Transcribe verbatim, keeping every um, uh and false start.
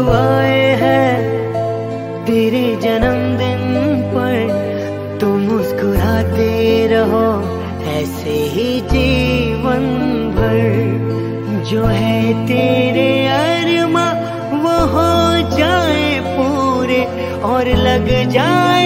दुआएं हैं तेरे जन्मदिन पर, तुम मुस्कुराते रहो ऐसे ही जीवन भर। जो है तेरे अरमा वो हो जाए पूरे और लग जाए